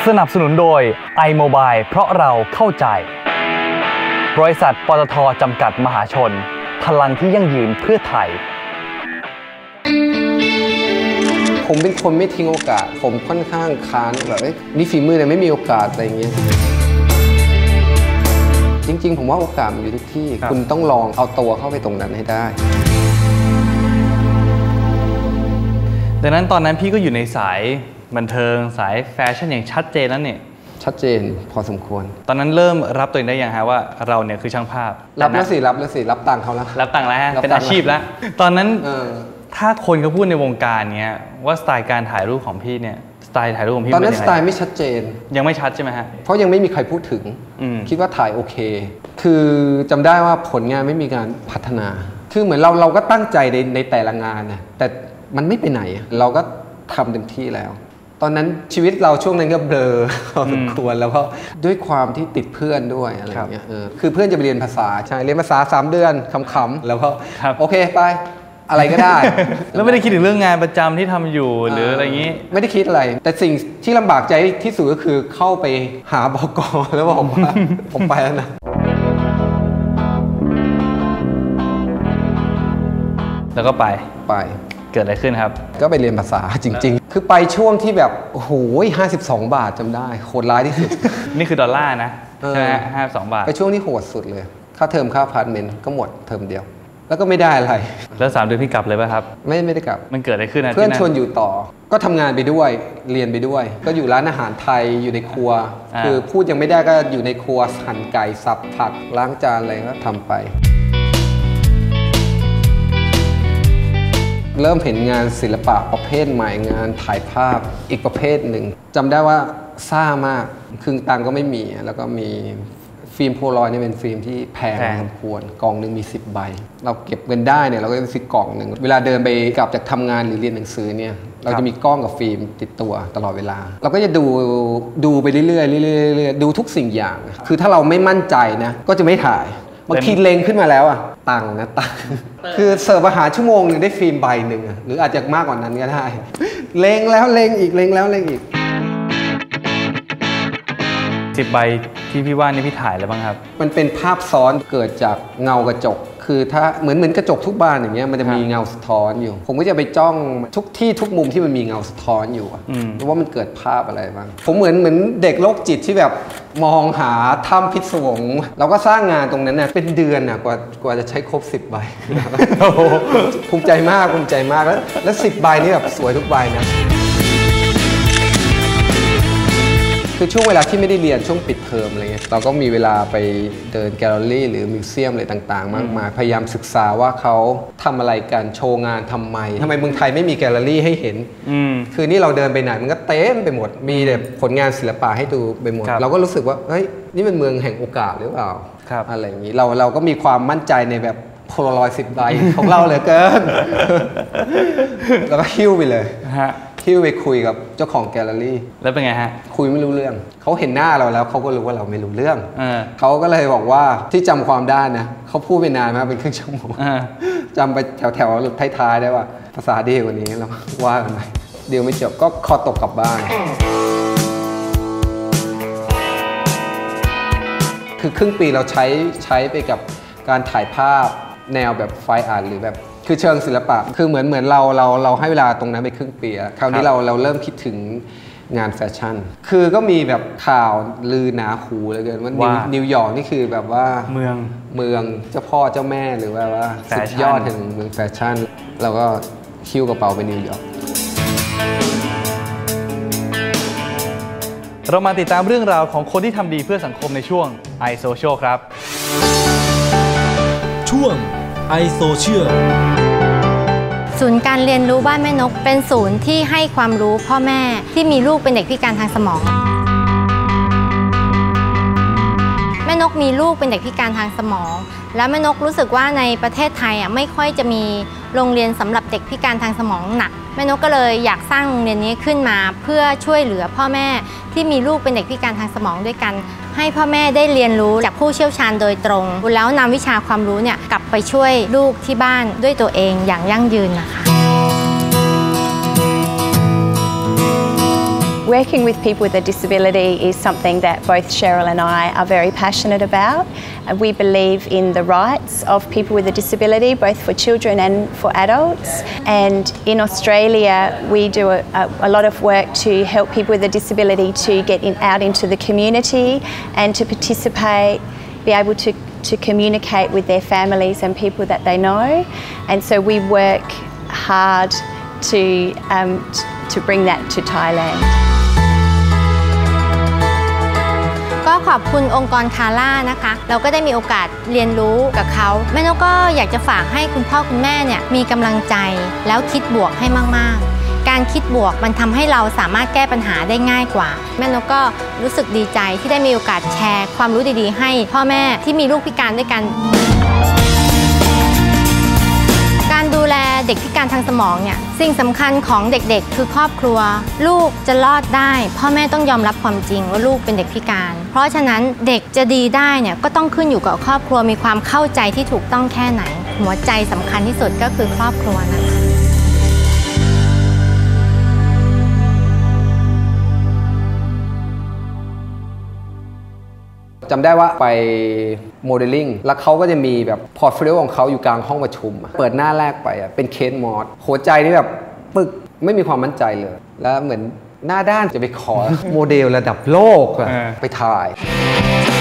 สนับสนุนโดย iMobile เพราะเราเข้าใจบริษัทปตท.จำกัดมหาชนพลังที่ยั่งยืนเพื่อไทยผมเป็นคนไม่ทิ้งโอกาสผมค่อนข้างค้านแบบนี่ฝีมือเนี่ยไม่มีโอกาสอะไรอย่างเงี้ยจริงๆผมว่าโอกาสมันอยู่ทุกที่คุณต้องลองเอาตัวเข้าไปตรงนั้นให้ได้ดังนั้นตอนนั้นพี่ก็อยู่ในสายบันเทิงสายแฟชั่นอย่างชัดเจนแล้วเนี่ยชัดเจนพอสมควรตอนนั้นเริ่มรับตัวเองได้ยังฮะว่าเราเนี่ยคือช่างภาพรับแล้วสิรับตังค์เขาแล้วรับตังค์แล้วเป็นอาชีพแล้วตอนนั้นถ้าคนเขาพูดในวงการเนี้ยว่าสไตล์การถ่ายรูปของพี่เนี่ยสไตล์ถ่ายรูปของพี่ตอนนั้นสไตล์ไม่ชัดเจนยังไม่ชัดใช่ไหมฮะเพราะยังไม่มีใครพูดถึงคิดว่าถ่ายโอเคคือจำได้ว่าผลงานไม่มีการพัฒนาคือเหมือนเราก็ตั้งใจในแต่ละงานนะแต่มันไม่ไปไหนเราก็ทำเต็มที่แล้วตอนนั้นชีวิตเราช่วงนั้นก็เบลอพอสมควรแล้วก็ด้วยความที่ติดเพื่อนด้วยอะไรอย่างเงี้ยคือเพื่อนจะไปเรียนภาษาใช่เรียนภาษา3 เดือนขำๆแล้วก็โอเคไปอะไรก็ได้แล้วไม่ได้คิดถึงเรื่องงานประจำที่ทำอยู่หรืออะไรอย่างนี้ไม่ได้คิดอะไรแต่สิ่งที่ลำบากใจที่สุดก็คือเข้าไปหาบก.แล้วบอกว่าผมไปแล้วนะแล้วก็ไปเกิดอะไรขึ้นครับก็ไปเรียนภาษาจริงๆคือไปช่วงที่แบบโอ้โห52 บาทจำได้โหดร้ายที่สุดนี่คือดอลลาร์นะใช่ไหม52 บาทไปช่วงที่โหดสุดเลยค่าเทอมค่าพาร์ทเมนต์ก็หมดเทอมเดียวแล้วก็ไม่ได้อะไรแล้ว3 เดือนพี่กลับเลยป่ะครับไม่ได้กลับมันเกิดอะไรขึ้นนะเพื่อนชวนอยู่ต่อก็ทำงานไปด้วยเรียนไปด้วยก็อยู่ร้านอาหารไทยอยู่ในครัวคือพูดยังไม่ได้ก็อยู่ในครัวหั่นไก่สับผักล้างจานอะไรก็ทำไปเริ่มเห็นงานศิลปะประเภทใหม่งานถ่ายภาพอีกประเภทหนึ่งจำได้ว่าซ่ามากครึ่งตังก็ไม่มีแล้วก็มีฟิล์มโพลารอยด์นี่เป็นฟิล์มที่แพงพอสมควรกล่องหนึ่งมี10 ใบเราเก็บเงินได้เนี่ยเราก็จะซื้อกล่องหนึ่งเวลาเดินไปกลับจากทำงานหรือเรียนหนังสือเนี่ยเราจะมีกล้องกับฟิล์มติดตัวตลอดเวลาเราก็จะดูไปเรื่อยๆดูทุกสิ่งอย่างคือถ้าเราไม่มั่นใจนะก็จะไม่ถ่ายบางทีเล็งขึ้นมาแล้วอะตังคือเสิร์ฟอาหารชั่วโมงนึงได้ฟิล์มใบหนึ่งหรืออาจจะมากกว่านั้นก็ได้เล็งแล้วเล็งอีกเล็งแล้วเล็งอีก 10 ใบที่พี่ว่านี่พี่ถ่ายแล้วบ้างครับมันเป็นภาพซ้อนเกิดจากเงากระจกคือถ้าเหมือนกระจกทุกบานอย่างเงี้ยมันจะมีเงาสะท้อนอยู่ผมก็จะไปจ้องทุกที่ทุกมุมที่มันมีเงาสะท้อนอยู่ว่ามันเกิดภาพอะไรบ้างผมเหมือนเด็กโรคจิตที่แบบมองหาถ้ำพิศวงเราก็สร้างงานตรงนั้นนะเป็นเดือนนะกว่าจะใช้ครบ10 ใบภูมิใจมากแล้ว10 ใบนี่แบบสวยทุกใบนะคือช่วงเวลาที่ไม่ได้เรียนช่วงปิดเทอมอะไรเงี้ยเราก็มีเวลาไปเดินแกลเลอรี่หรือมิวเซียมอะไรต่างๆมากมายพยายามศึกษาว่าเขาทำอะไรกันโชว์งานทำไมเมืองไทยไม่มีแกลเลอรี่ให้เห็นคือนี่เราเดินไปไหนมันก็เต็มไปหมดมีแต่ผลงานศิลปะให้ดูไปหมดเราก็รู้สึกว่าเฮ้ยนี่เป็นเมืองแห่งโอกาสหรือเปล่าอะไรอย่างนี้เราก็มีความมั่นใจในแบบโพลารอยด์10 ใบของเราเหลือเกินแล้วก็หิ้วไปเลยที่ไปคุยกับเจ้าของแกลเลอรี่แล้วเป็นไงฮะคุยไม่รู้เรื่องเขาเห็นหน้าเราแล้วเขาก็รู้ว่าเราไม่รู้เรื่องเขาก็เลยบอกว่าที่จำความได้นะเขาพูดไปนานมากเป็นครึ่งชั่วโมงจำไปแถวท้ายๆได้ว่าภาษาดีกว่านี้แล้วว่ากันไปเดี๋ยวไม่จบก็คอตกกลับบ้านคือครึ่งปีเราใช้ไปกับการถ่ายภาพแนวแบบไฟอาร์ตหรือแบบคือเชิงศิลปะคือเหมือนเราให้เวลาตรงนั้นไปครึ่งปีคราวนี้เราเริ่มคิดถึงงานแฟชั่นคือก็มีแบบข่าวลือหนาหูเลยเกินว่านิวยอร์กนี่คือแบบว่าเมืองเจ้าพ่อเจ้าแม่หรือว่าสุดยอดแห่งเมืองแฟชั่นเราก็คิ้วกระเป๋าไปนิวยอร์กเรามาติดตามเรื่องราวของคนที่ทำดีเพื่อสังคมในช่วง iSocial ครับช่วงiSocial ศูนย์การเรียนรู้บ้านแม่นกเป็นศูนย์ที่ให้ความรู้พ่อแม่ที่มีลูกเป็นเด็กพิการทางสมองแม่นกมีลูกเป็นเด็กพิการทางสมองแล้วแม่นกรู้สึกว่าในประเทศไทยไม่ค่อยจะมีโรงเรียนสำหรับเด็กพิการทางสมองหนักแม่นกก็เลยอยากสร้างโรงเรียนนี้ขึ้นมาเพื่อช่วยเหลือพ่อแม่ที่มีลูกเป็นเด็กพิการทางสมองด้วยกันให้พ่อแม่ได้เรียนรู้จากผู้เชี่ยวชาญโดยตรงแล้วนำวิชาความรู้เนี่ยกลับไปช่วยลูกที่บ้านด้วยตัวเองอย่างยั่งยืนนะคะ Working with people with a disability is something that both Cheryl and I are very passionate about. We believe in the rights of people with a disability, both for children and for adults. And in Australia, we do a lot of work to help people with a disability to get out into the community and to participate, be able to communicate with their families and people that they know. And so we work hard to bring that to Thailand. ก็ขอบคุณองค์กรคาร่านะคะเราก็ได้มีโอกาสเรียนรู้กับเขาแม่นกก็อยากจะฝากให้คุณพ่อคุณแม่เนี่ยมีกำลังใจแล้วคิดบวกให้มากๆการคิดบวกมันทำให้เราสามารถแก้ปัญหาได้ง่ายกว่าแม่นกก็รู้สึกดีใจที่ได้มีโอกาสแชร์ความรู้ดีๆให้พ่อแม่ที่มีลูกพิการด้วยกันการดูแลเด็กพิการทางสมองเนี่ยสิ่งสำคัญของเด็กๆคือครอบครัวลูกจะรอดได้พ่อแม่ต้องยอมรับความจริงว่าลูกเป็นเด็กพิการเพราะฉะนั้นเด็กจะดีได้เนี่ยก็ต้องขึ้นอยู่กับครอบครัวมีความเข้าใจที่ถูกต้องแค่ไหนหัวใจสำคัญที่สุดก็คือครอบครัวนะคะจำได้ว่าไปโมเดลลิ่งแล้วเขาก็จะมีแบบพอร์ตโฟลิโอของเขาอยู่กลางห้องประชุมเปิดหน้าแรกไปเป็นเคสมอสหัวใจนี่แบบปึกไม่มีความมั่นใจเลยแล้วเหมือนหน้าด้านจะไปขอโมเดลระดับโลกไปถ่าย